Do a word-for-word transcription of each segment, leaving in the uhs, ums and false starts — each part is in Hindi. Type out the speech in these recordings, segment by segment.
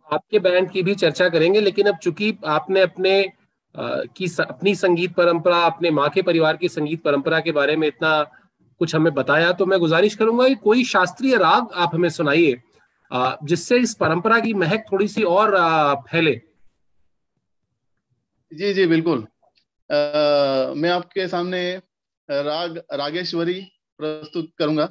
आपके बैंड की भी चर्चा करेंगे, लेकिन अब चूंकि आपने अपने अ, की स, अपनी संगीत परंपरा, अपने माँ के परिवार की संगीत परंपरा के बारे में इतना कुछ हमें बताया, तो मैं गुजारिश करूंगा कि कोई शास्त्रीय राग आप हमें सुनाइए, अ, जिससे इस परंपरा की महक थोड़ी सी और अ, फैले। जी जी बिल्कुल। अ, मैं आपके सामने राग रागेश्वरी प्रस्तुत करूंगा।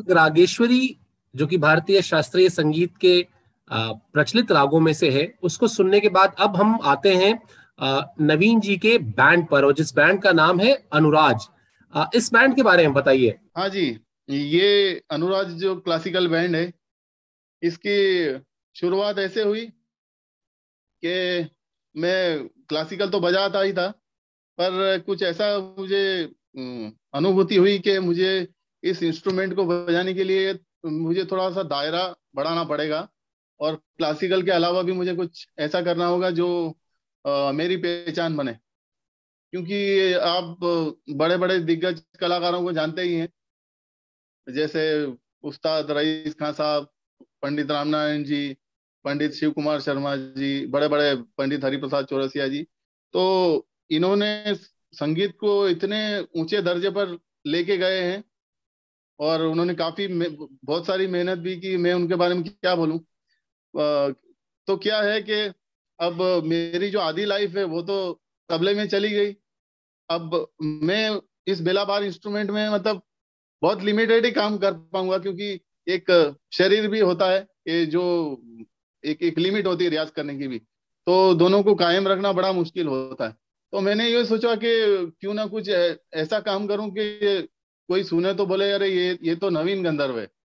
राग रागेश्वरी, जो कि भारतीय शास्त्रीय संगीत के प्रचलित रागों में से है, उसको सुनने के बाद अब हम आते हैं नवीन जी के बैंड पर, और जिस बैंड का नाम है अनुराज। इस बैंड के बारे में बताइए। हाँ जी, ये अनुराज जो क्लासिकल बैंड है, इसकी शुरुआत ऐसे हुई कि मैं क्लासिकल तो बजाता ही था, पर कुछ ऐसा मुझे अनुभूति हुई कि मुझे इस इंस्ट्रूमेंट को बजाने के लिए मुझे थोड़ा सा दायरा बढ़ाना पड़ेगा, और क्लासिकल के अलावा भी मुझे कुछ ऐसा करना होगा जो आ, मेरी पहचान बने। क्योंकि आप बड़े बड़े दिग्गज कलाकारों को जानते ही हैं, जैसे उस्ताद रईस खान साहब, पंडित रामनारायण जी, पंडित शिव कुमार शर्मा जी, बड़े बड़े पंडित हरिप्रसाद चौरसिया जी। तो इन्होंने संगीत को इतने ऊंचे दर्जे पर लेके गए हैं, और उन्होंने काफी बहुत सारी मेहनत भी की। मैं उनके बारे में क्या बोलूं। तो क्या है कि अब मेरी जो आधी लाइफ है वो तो तबले में चली गई। अब मैं इस बेलाबार इंस्ट्रूमेंट में मतलब बहुत लिमिटेड ही काम कर पाऊंगा, क्योंकि एक शरीर भी होता है कि जो एक एक लिमिट होती है रियाज करने की भी, तो दोनों को कायम रखना बड़ा मुश्किल होता है। तो मैंने ये सोचा कि क्यों ना कुछ ऐसा काम करूं कि कोई सुने तो बोले अरे ये ये तो नवीन गंधर्व है।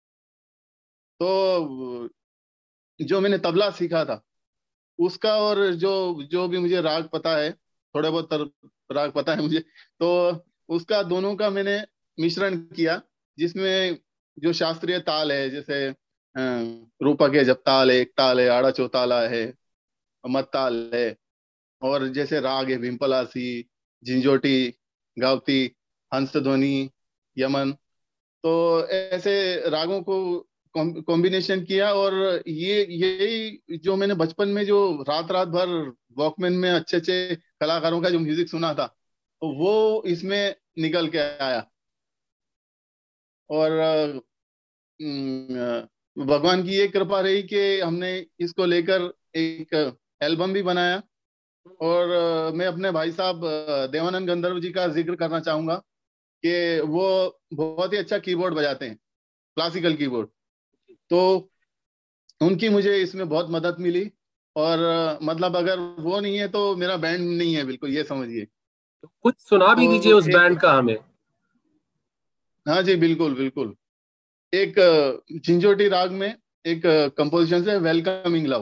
तो जो मैंने तबला सीखा था उसका, और जो जो भी मुझे राग पता है, थोड़े बहुत राग पता है मुझे, तो उसका दोनों का मैंने मिश्रण किया, जिसमें जो शास्त्रीय ताल है, जैसे रूपक है, जप ताल है, एक ताल है, आड़ा चौताला है, मत ताल है, और जैसे राग है भिम्पलासी, झिंझोटी, गावती, हंसध्वनि, यमन। तो ऐसे रागों को कॉम्बिनेशन किया, और ये यही जो मैंने बचपन में जो रात रात भर वॉकमैन में अच्छे अच्छे कलाकारों का जो म्यूजिक सुना था, तो वो इसमें निकल के आया। और भगवान की ये कृपा रही कि हमने इसको लेकर एक एल्बम भी बनाया। और मैं अपने भाई साहब देवानंद गंधर्व जी का जिक्र करना चाहूंगा कि वो बहुत ही अच्छा कीबोर्ड बजाते हैं, क्लासिकल कीबोर्ड। तो उनकी मुझे इसमें बहुत मदद मिली, और मतलब अगर वो नहीं है तो मेरा बैंड नहीं है, बिल्कुल ये समझिए। तो कुछ सुना भी दीजिए तो उस एक, बैंड का हमें। हाँ जी, बिल्कुल बिल्कुल। एक झिंझोटी राग में एक कंपोजिशन है, वेलकमिंग लव।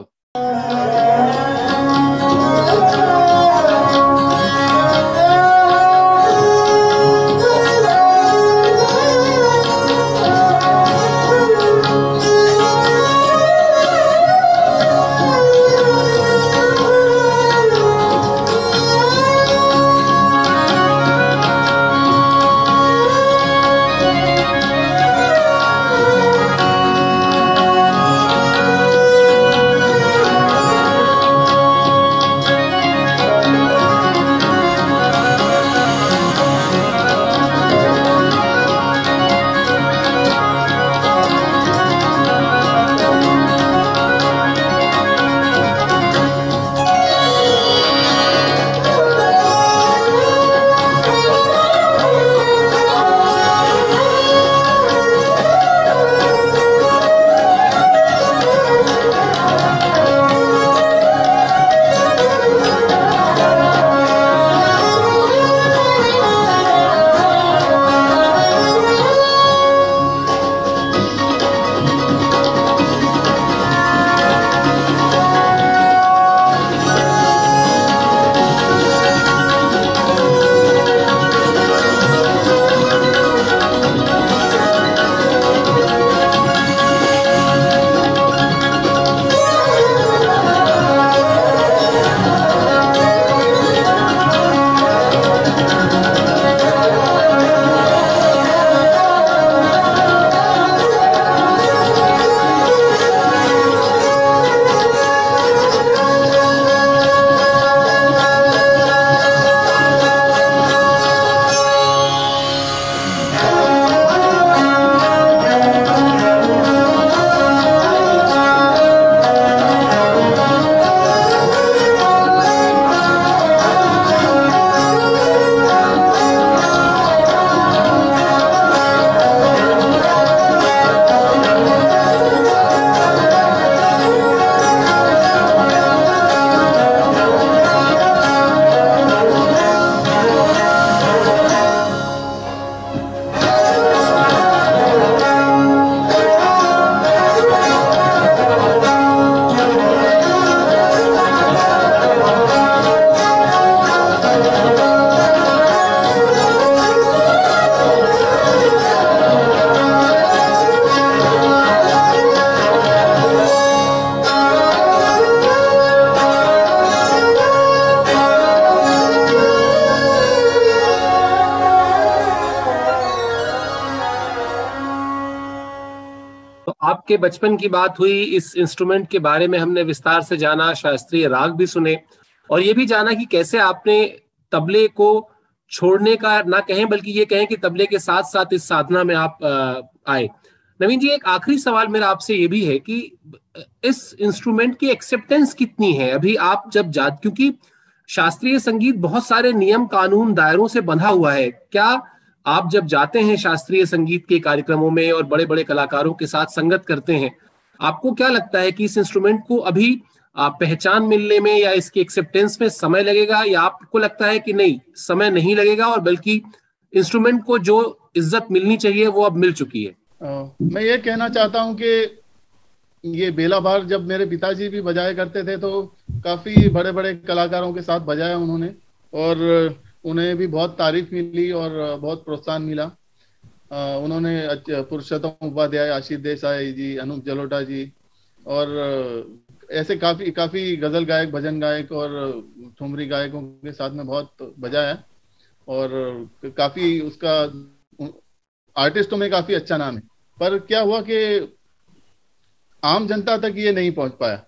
आपके बचपन की बात हुई, इस इंस्ट्रूमेंट के बारे में हमने विस्तार से जाना, शास्त्रीय राग भी सुने और ये भी जाना कि कैसे आपने तबले को छोड़ने का ना कहें बल्कि ये कहें कि तबले के साथ साथ इस साधना में आप आए। नवीन जी, एक आखिरी सवाल मेरा आपसे ये भी है कि इस इंस्ट्रूमेंट की एक्सेप्टेंस कितनी है अभी आप जब जा, क्योंकि शास्त्रीय संगीत बहुत सारे नियम कानून दायरों से बंधा हुआ है। क्या आप जब जाते हैं शास्त्रीय संगीत के कार्यक्रमों में और बड़े बड़े कलाकारों के साथ संगत करते हैं, आपको क्या लगता है कि इस इंस्ट्रूमेंट को अभी पहचान मिलने में या इसकी एक्सेप्टेंस में समय लगेगा, या आपको लगता है कि नहीं, समय नहीं लगेगा और बल्कि इंस्ट्रूमेंट को जो इज्जत मिलनी चाहिए वो अब मिल चुकी है? आ, मैं ये कहना चाहता हूं कि ये बेला भार जब मेरे पिताजी भी बजाया करते थे तो काफी बड़े बड़े कलाकारों के साथ बजाया उन्होंने और उन्हें भी बहुत तारीफ मिली और बहुत प्रोत्साहन मिला। आ, उन्होंने पुरुषोत्तम उपाध्याय, आशीष देसाई जी, अनूप जलोटा जी और ऐसे काफी काफी गजल गायक, भजन गायक और ठुमरी गायकों के साथ में बहुत बजाया और काफी उसका आर्टिस्टों में काफी अच्छा नाम है। पर क्या हुआ कि आम जनता तक ये नहीं पहुंच पाया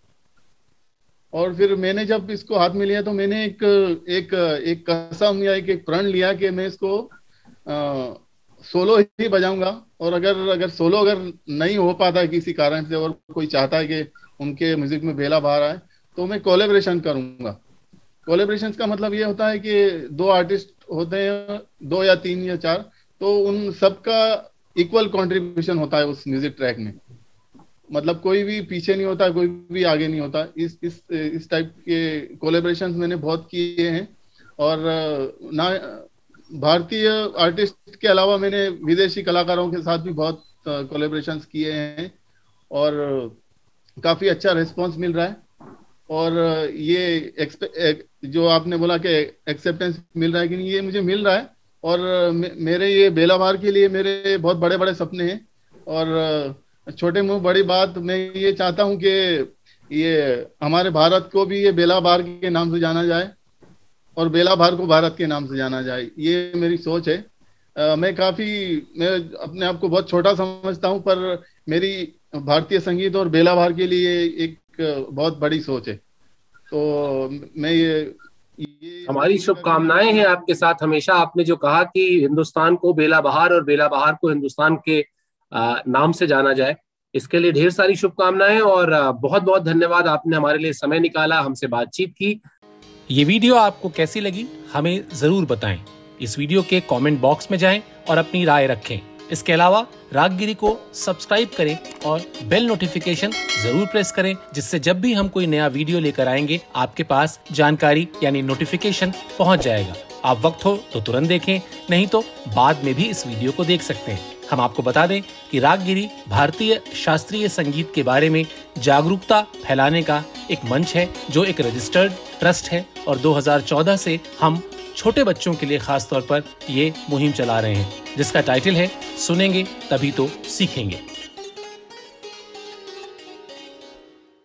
और फिर मैंने जब इसको हाथ में लिया तो मैंने एक एक एक कसम या एक, एक प्रण लिया कि मैं इसको आ, सोलो ही बजाऊंगा और अगर अगर सोलो अगर नहीं हो पाता है किसी कारण से और कोई चाहता है कि उनके म्यूजिक में बेला बाहर आए तो मैं कोलैबोरेशन करूंगा। कोलैबोरेशन का मतलब ये होता है कि दो आर्टिस्ट होते हैं, दो या तीन या चार, तो उन सबका इक्वल कंट्रीब्यूशन होता है उस म्यूजिक ट्रैक में। मतलब कोई भी पीछे नहीं होता, कोई भी आगे नहीं होता। इस इस इस टाइप के कोलैबोरेशंस मैंने बहुत किए हैं और ना भारतीय आर्टिस्ट के अलावा मैंने विदेशी कलाकारों के साथ भी बहुत कोलैबोरेशंस किए हैं और काफी अच्छा रिस्पांस मिल रहा है। और ये जो आपने बोला कि एक्सेप्टेंस मिल रहा है कि नहीं, ये मुझे मिल रहा है और मेरे ये बेला भार के लिए मेरे बहुत बड़े बड़े सपने हैं और छोटे मुंह बड़ी बात, मैं ये चाहता हूं कि ये हमारे भारत को भी ये बेला भार के नाम से जाना जाए और बेला भार को भारत के नाम से जाना जाए, ये मेरी सोच है। आ, मैं काफी मैं अपने आप को बहुत छोटा समझता हूं पर मेरी भारतीय संगीत और बेला भार के लिए एक बहुत बड़ी सोच है। तो मैं ये, ये हमारी शुभकामनाएं हैं आपके साथ हमेशा। आपने जो कहा कि हिंदुस्तान को बेला बहार और बेला बहार को हिंदुस्तान के आ, नाम से जाना जाए, इसके लिए ढेर सारी शुभकामनाएं और बहुत बहुत धन्यवाद। आपने हमारे लिए समय निकाला, हमसे बातचीत की। ये वीडियो आपको कैसी लगी हमें जरूर बताएं। इस वीडियो के कमेंट बॉक्स में जाएं और अपनी राय रखें। इसके अलावा रागगिरी को सब्सक्राइब करें और बेल नोटिफिकेशन जरूर प्रेस करें, जिससे जब भी हम कोई नया वीडियो लेकर आएंगे आपके पास जानकारी यानी नोटिफिकेशन पहुंच जाएगा। आप वक्त हो तो तुरंत देखें, नहीं तो बाद में भी इस वीडियो को देख सकते हैं। हम आपको बता दें कि रागगिरी भारतीय शास्त्रीय संगीत के बारे में जागरूकता फैलाने का एक मंच है जो एक रजिस्टर्ड ट्रस्ट है और दो हज़ार चौदह से हम छोटे बच्चों के लिए खास तौर पर ये मुहिम चला रहे हैं, जिसका टाइटल है सुनेंगे तभी तो सीखेंगे।